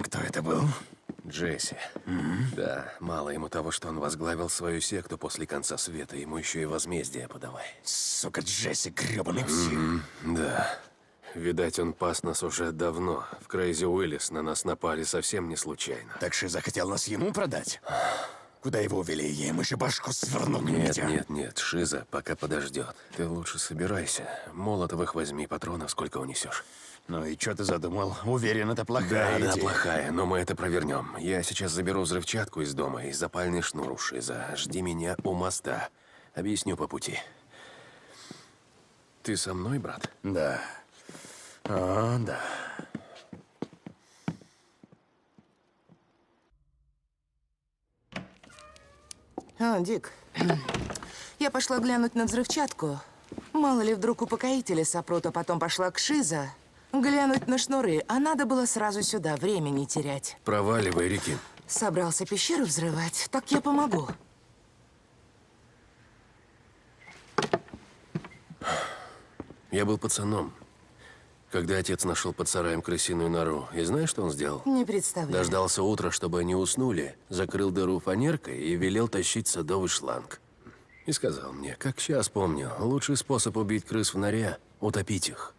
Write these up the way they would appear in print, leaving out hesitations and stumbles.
Кто это был? Джесси. Да, мало ему того, что он возглавил свою секту после конца света, ему еще и возмездие подавай. Сука, Джесси, гребаный псих. Да. Видать, он пас нас уже давно. В Крейзи Уиллис на нас напали совсем не случайно. Так Шиза хотел нас ему продать? Куда его увели? Я ему еще башку сверну, Нет, нет, нет, Шиза пока подождет. Ты лучше собирайся. Молотовых возьми, патронов сколько унесешь. Ну и что ты задумал? Уверен, это плохая идея. Да, плохая, но мы это провернем. Я сейчас заберу взрывчатку из дома и запальный шнур у Шиза. Жди меня у моста. Объясню по пути. Ты со мной, брат? Да. О, да. Дик, я пошла глянуть на взрывчатку. Мало ли, вдруг упокоители сопрут, а потом пошла к Шиза. Глянуть на шнуры, а надо было сразу сюда, времени терять. Проваливай, Рики. Собрался пещеру взрывать, так я помогу. Я был пацаном, когда отец нашел под сараем крысиную нору. И знаешь, что он сделал? Не представляю. Дождался утра, чтобы они уснули, закрыл дыру фанеркой и велел тащить садовый шланг. И сказал мне, как сейчас помню, лучший способ убить крыс в норе – утопить их.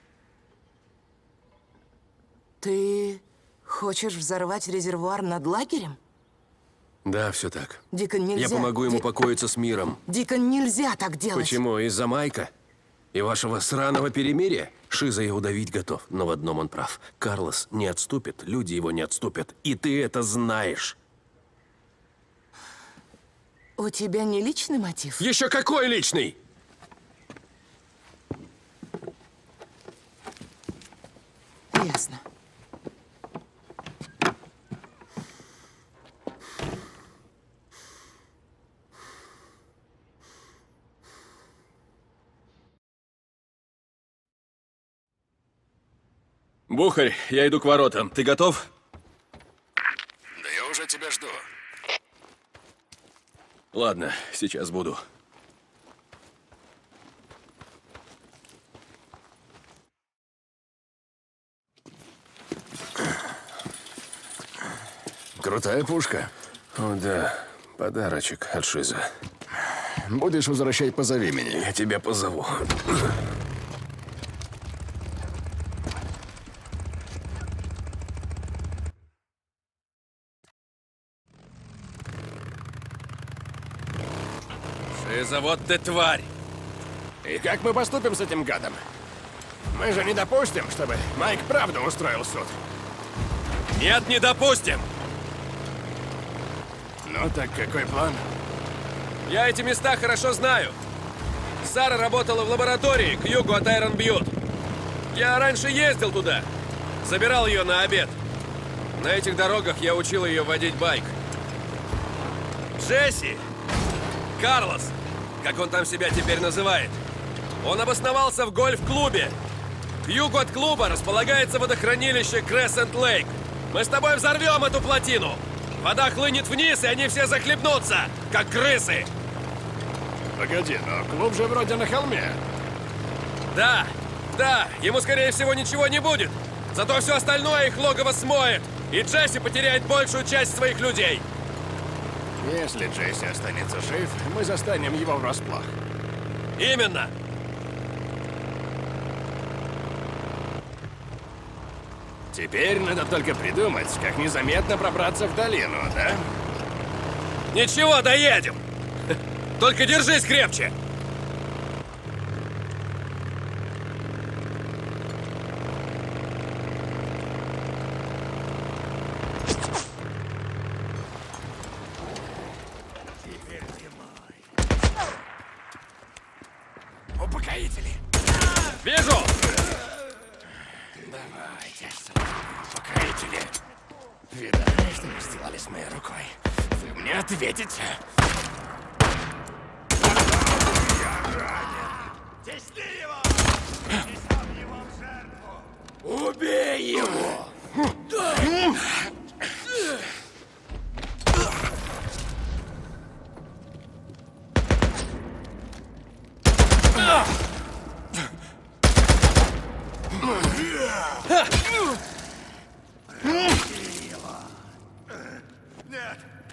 Ты хочешь взорвать резервуар над лагерем? Да, все так. Дикон, нельзя. Я помогу ему покоиться с миром. Дикон, нельзя так делать. Почему? Из-за Майка? И вашего сраного перемирия? Шиза его давить готов, но в одном он прав. Карлос не отступит, люди его не отступят. И ты это знаешь. У тебя не личный мотив? Еще какой личный? Ясно. Бухарь, я иду к воротам. Ты готов? Да я уже тебя жду. Ладно, сейчас буду. Крутая пушка. О, да. Подарочек от Шиза. Будешь возвращать, позови меня. Я тебя позову. Шиза, вот ты тварь! И как мы поступим с этим гадом? Мы же не допустим, чтобы Майк правда устроил суд. Нет, не допустим! Ну так какой план? Я эти места хорошо знаю. Сара работала в лаборатории к югу от Айрон Бьют. Я раньше ездил туда. Забирал ее на обед. На этих дорогах я учил ее водить байк. Джесси! Карлос! Как он там себя теперь называет? Он обосновался в гольф-клубе. К югу от клуба располагается водохранилище Крессент-Лейк. Мы с тобой взорвем эту плотину. Вода хлынет вниз, и они все захлебнутся, как крысы. Погоди, но клуб же вроде на холме. Да, да, ему, скорее всего, ничего не будет. Зато все остальное их логово смоет. И Джесси потеряет большую часть своих людей. Если Джесси останется жив, мы застанем его врасплох. Именно. Теперь надо только придумать, как незаметно пробраться в долину, да? Ничего, доедем. Только держись крепче. Упокоители. Вижу! Давайте, упокоители. Видали, что вы сделали с моей рукой? Вы мне ответите. Тесни его! Несем его в жертву! Убей его!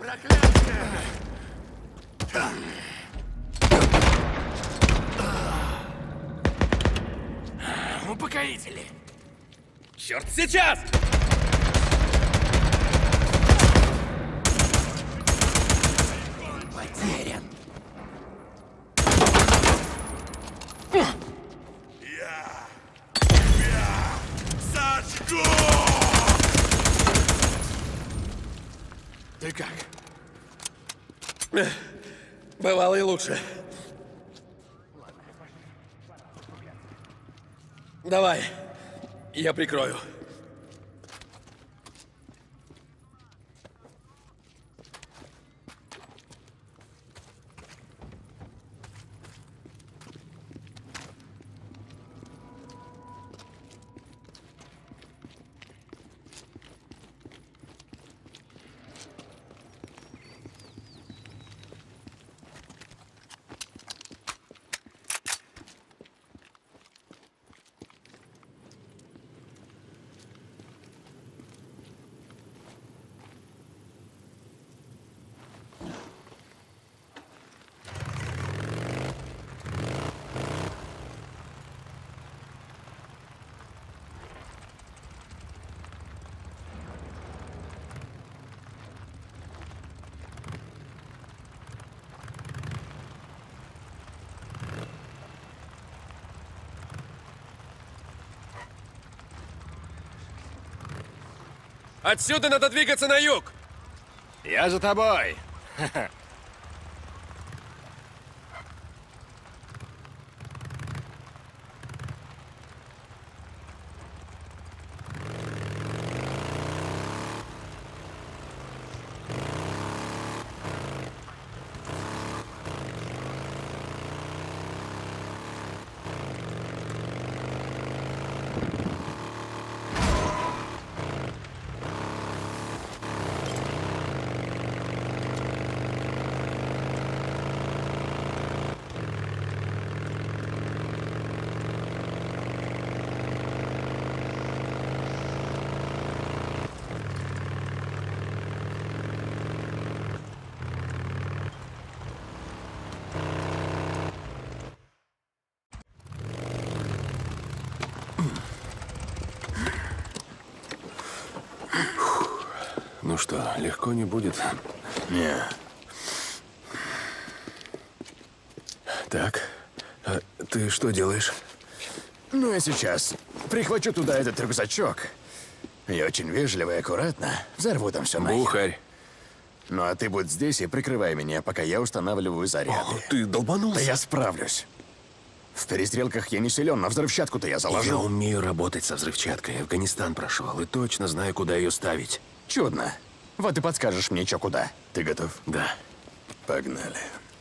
проклятие! Упокоители! Черт, сейчас! Потерян. Я тебя сожгу! Ты как? Бывало и лучше. Давай, я прикрою. Отсюда надо двигаться на юг! Я за тобой! Ну что, легко не будет? Не. Так, а ты что делаешь? Ну, я сейчас прихвачу туда этот рюкзачок. Я очень вежливо и аккуратно взорву там все нахер. Бухарь. Ну, а ты будь здесь и прикрывай меня, пока я устанавливаю заряды. О, ты долбанулся? Да я справлюсь. В перестрелках я не силен, но взрывчатку-то я Я заложил. умею работать со взрывчаткой. Афганистан прошел и точно знаю, куда ее ставить. Чудно. Вот и подскажешь мне, чё куда. Ты готов? Да. Погнали.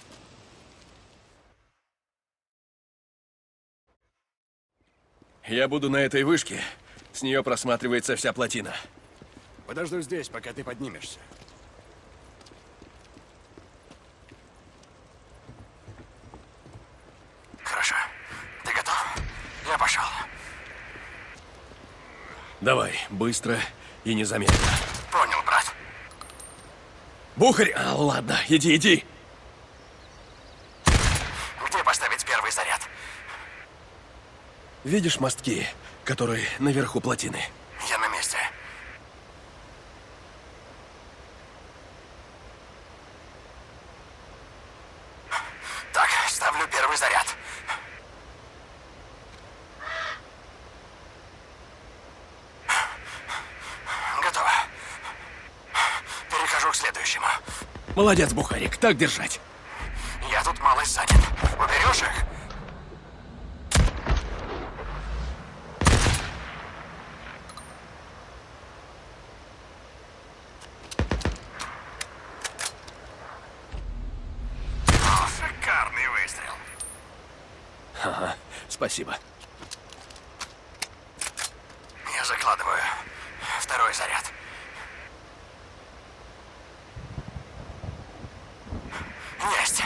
Я буду на этой вышке. С нее просматривается вся плотина. Подожду здесь, пока ты поднимешься. Хорошо. Ты готов? Я пошел. Давай, быстро и незаметно. Понял, брат. Бухарь! Ладно, иди. Где поставить первый заряд? Видишь мостки, которые наверху плотины? Я на месте. Так, ставлю первый заряд. Готово. Перехожу к следующему. Молодец, Бухарик, так держать. Я тут малость занят. Уберешь их? О, шикарный выстрел. Ага, спасибо. Я закладываю второй заряд. Есть.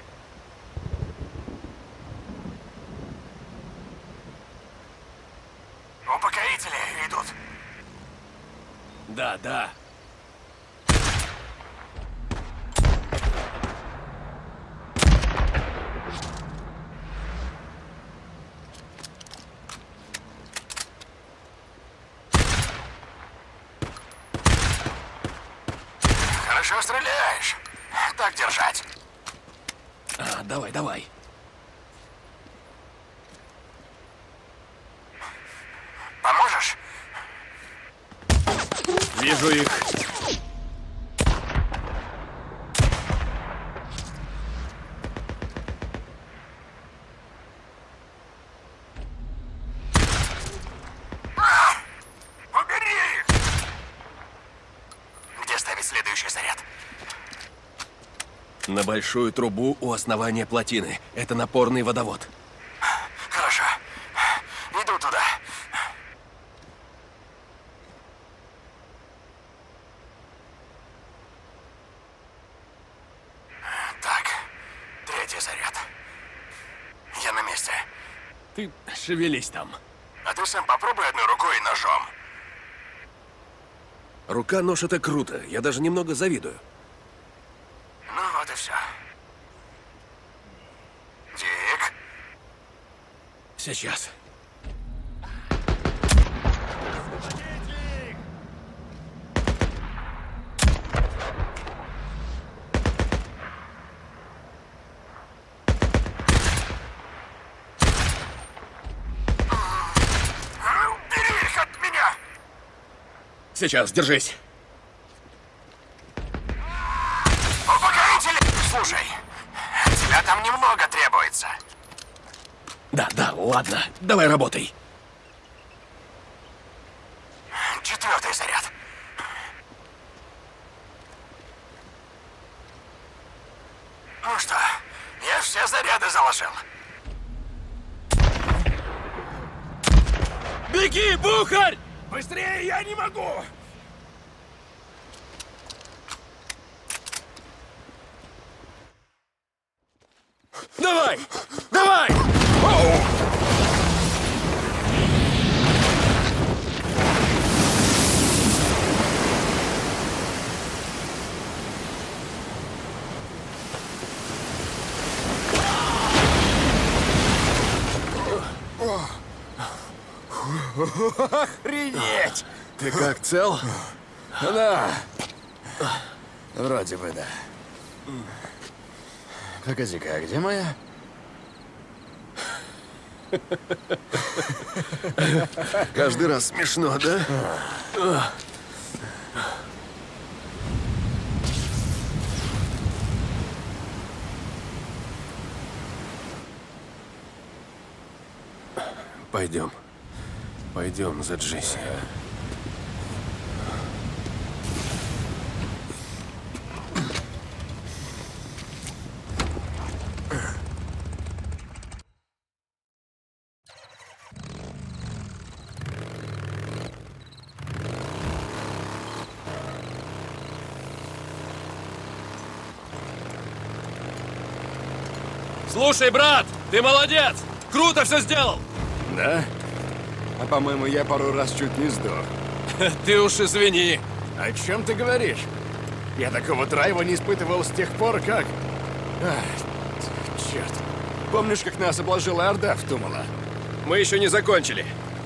Упокоители идут. Да. Хорошо стреляешь. Так держать. Давай, давай. Поможешь? Вижу их. Убери их! Где ставить следующий заряд? На большую трубу у основания плотины. Это напорный водовод. Хорошо. Иду туда. Так, третий заряд. Я на месте. Ты шевелись там. А ты сам попробуй одной рукой и ножом. Рука-нож — это круто. Я даже немного завидую. Ну вот и все. Дик, Сейчас. убери их от меня! Сейчас, держись. Упокоители! Слушай, от тебя там немного требуется. Да, ладно. Давай работай. Четвертый заряд. Ну что, я все заряды заложил. Беги, Бухарь! Быстрее я не могу! Давай! Давай! Охренеть! Ты как, цел? Да. Вроде бы да. Погоди-ка, а где моя? Каждый раз смешно, да? Пойдем. Пойдем за Джесси. Слушай, брат, ты молодец! Круто все сделал! Да? А по-моему, я пару раз чуть не сдох. Ты уж извини. О чем ты говоришь? Я такого драйва не испытывал с тех пор, как... Черт. Помнишь, как нас обложила Орда в Тумала? Мы еще не закончили.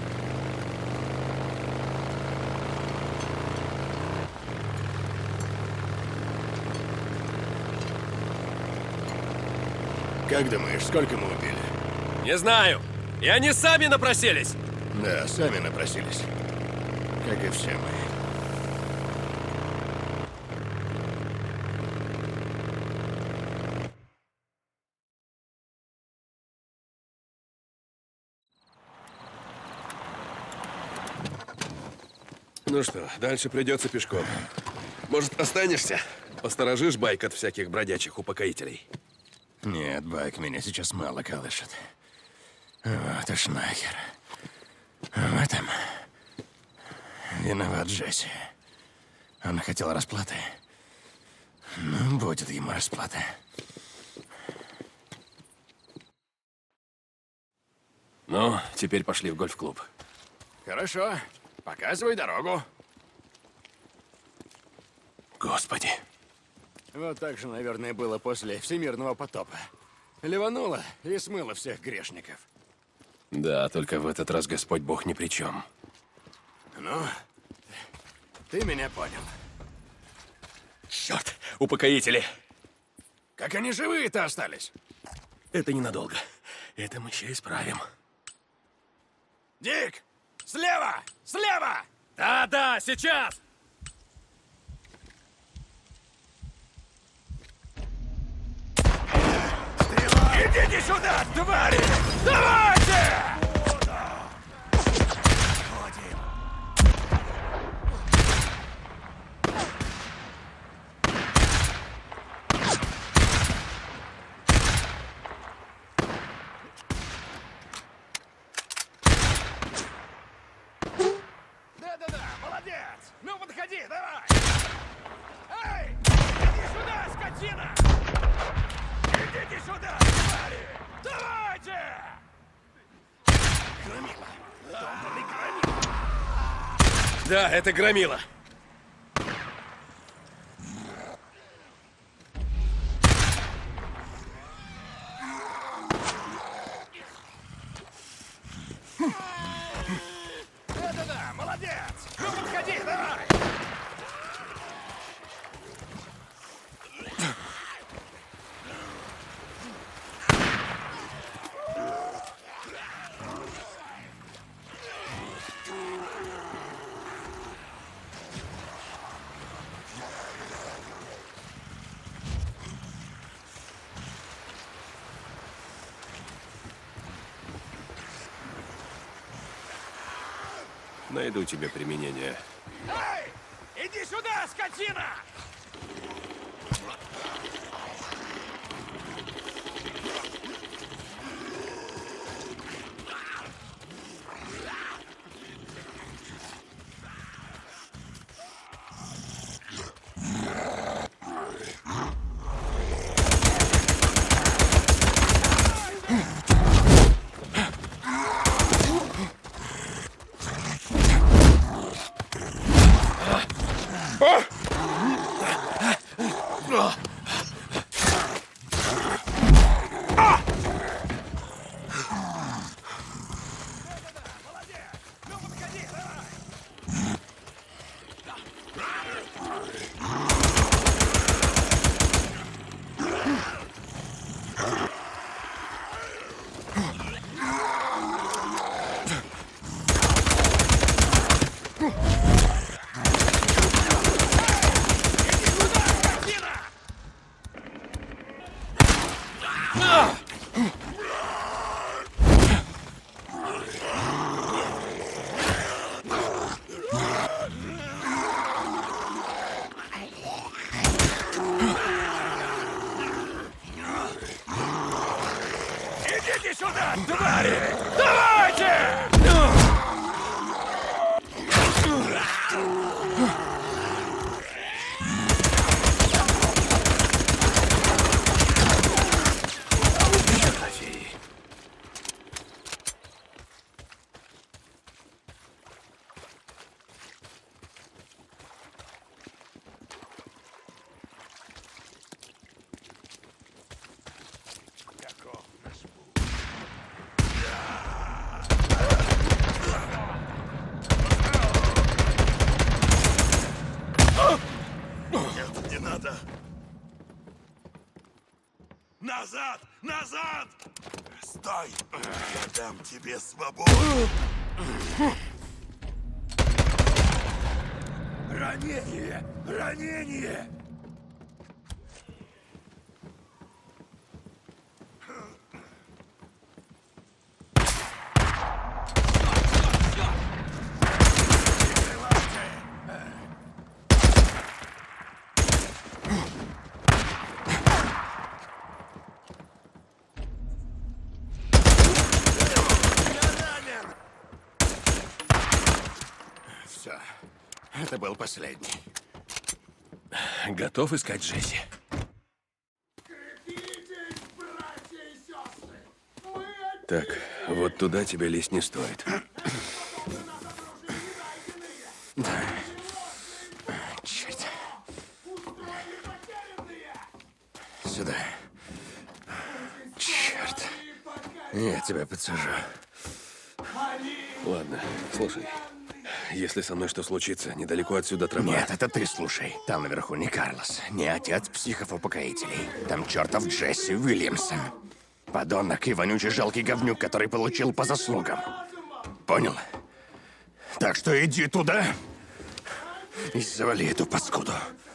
Как думаешь, сколько мы убили? Не знаю. И они сами напросились. Да, сами напросились. Как и все мы. Ну что, дальше придется пешком. Может, останешься? Посторожишь байк от всяких бродячих упокоителей. Нет, байк меня сейчас мало колышет. Вот уж нахер. В этом виноват Джесси. Он хотел расплаты. Ну, будет ему расплата. Ну, теперь пошли в гольф-клуб. Хорошо. Показывай дорогу. Господи. Вот так же, наверное, было после всемирного потопа. Ливануло и смыло всех грешников. Да, только в этот раз Господь Бог ни при чем. Ну, ты меня понял. Черт! упокоители. Как они живые-то остались? Это ненадолго. Это мы еще исправим. Дик! Слева! Слева! Да-да, сейчас! Идите сюда, твари! Давайте! Да-да-да, молодец! Ну, подходи, давай! Эй! Иди сюда, скотина! Идите сюда, твари! Давайте! Громила! Долбаный громила! Да, это громила. Да-да-да, молодец! Ну, подходи, давай! Найду тебе применение. Эй! Иди сюда, скотина! Идите сюда, твари! Давайте! Нет, не надо! Назад! Назад! Стой! Я дам тебе свободу! Ранение! Ранение! Все. Это был последний. Готов искать Джесси? Так, вот туда тебе лезть не стоит. Черт. Сюда. Черт. Я тебя подсажу. Ладно, слушай. Если со мной что случится, недалеко отсюда тропа. Нет, это ты слушай. Там наверху не Карлос, не отец психов-упокоителей. Там чертов Джесси Уильямсон. Подонок и вонючий жалкий говнюк, который получил по заслугам. Понял? Так что иди туда и завали эту паскуду.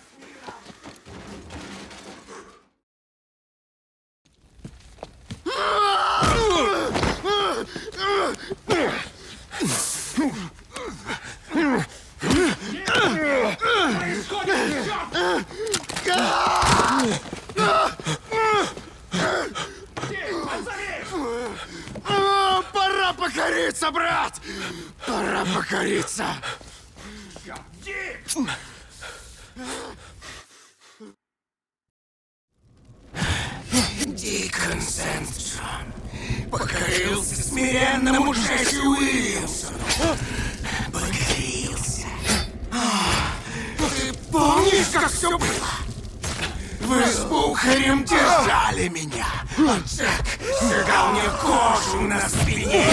Пора покориться, брат! Пора покориться! Дикон Сент-Джон покорился смиренному Джесси Уильямсону. Покорился. Ты помнишь, как все было? Вы с Бухарем держали меня, а Джек сжигал мне кожу на спине.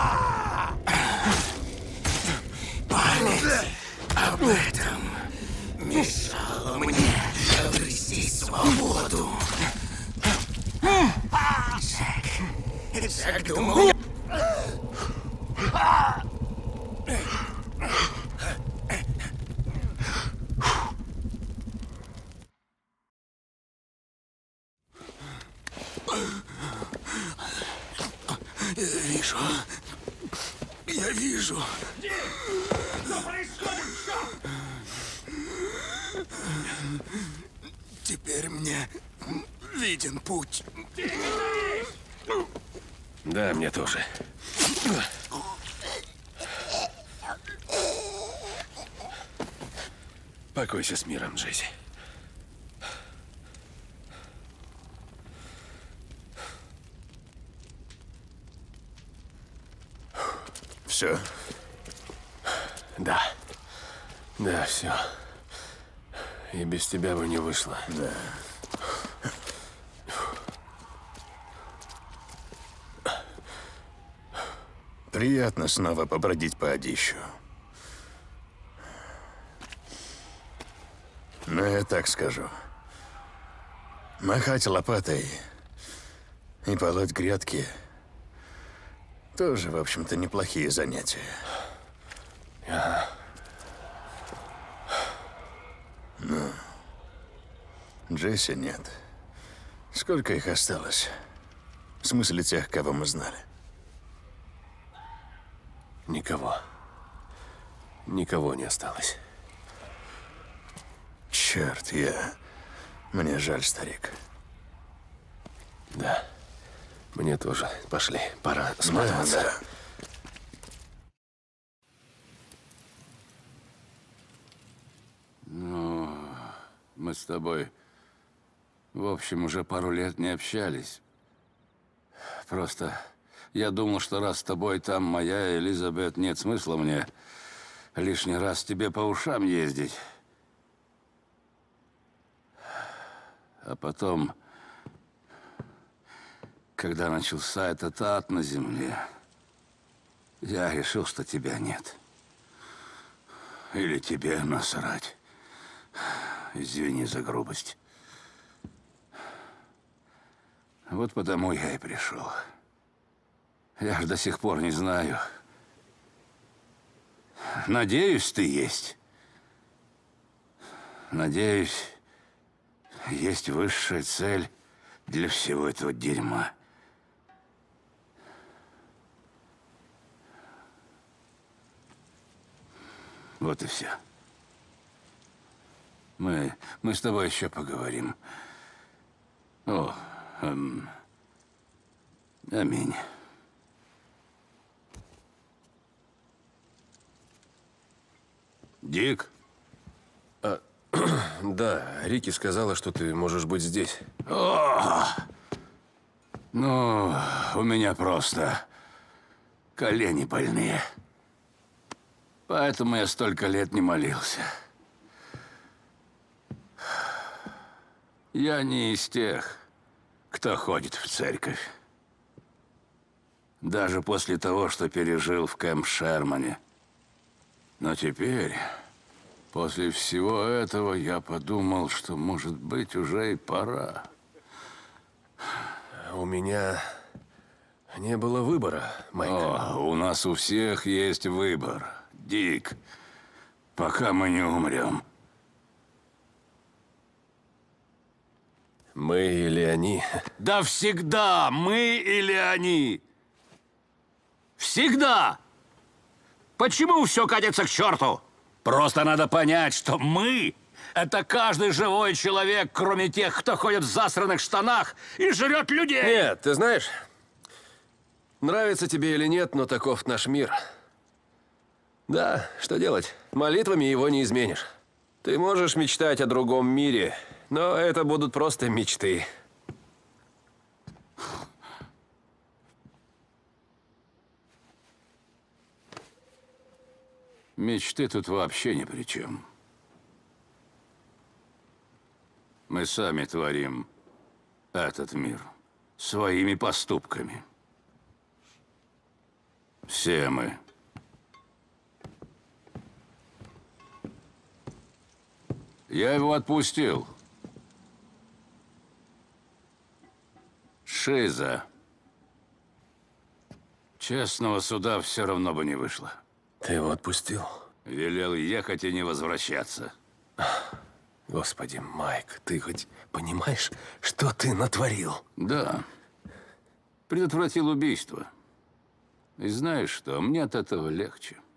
Память об этом мешала мне обрести свободу. Джек думал... Я вижу. Что происходит, черт? Теперь мне виден путь. Да, мне тоже. Покойся с миром, Джесси. Все? Да. Да, все. И без тебя бы не вышло. Да. Приятно снова побродить по Одищу. Но я так скажу. Махать лопатой и полоть грядки тоже, в общем-то, неплохие занятия. Но Джесси нет. Сколько их осталось? В смысле тех, кого мы знали? Никого. Никого не осталось. Черт, мне жаль, старик. Да. Мне тоже. Пошли. Пора сматываться. Да. Ну, мы с тобой, в общем, уже пару лет не общались. Просто я думал, что раз с тобой там моя Элизабет, нет смысла мне лишний раз тебе по ушам ездить. А потом, когда начался этот ад на земле, я решил, что тебя нет. Или тебе насрать. Извини за грубость. Вот потому я и пришел. Я ж до сих пор не знаю. Надеюсь, ты есть. Надеюсь, есть высшая цель для всего этого дерьма. Вот и все. Мы с тобой еще поговорим. О, аминь. Дик? Да, Рики сказала, что ты можешь быть здесь. О! Ну, у меня просто колени больные. Поэтому я столько лет не молился. Я не из тех, кто ходит в церковь. Даже после того, что пережил в Кэмп Шермане. Но теперь, после всего этого, я подумал, что, может быть, уже и пора. У меня не было выбора, Майк. О, у нас у всех есть выбор, Дик. Пока мы не умрем. Мы или они? Да всегда мы или они. Всегда. Почему все катится к черту? Просто надо понять, что мы — это каждый живой человек, кроме тех, кто ходит в засранных штанах и жрет людей. Нет, ты знаешь, нравится тебе или нет, но таков наш мир. Да, что делать? Молитвами его не изменишь. Ты можешь мечтать о другом мире, но это будут просто мечты. Мечты тут вообще ни при чем. Мы сами творим этот мир своими поступками. Все мы. Я его отпустил. Шиза. Честного суда все равно бы не вышло. Ты его отпустил? Велел ехать и не возвращаться. Господи, Майк, ты хоть понимаешь, что ты натворил? Да. Предотвратил убийство. И знаешь что, мне от этого легче.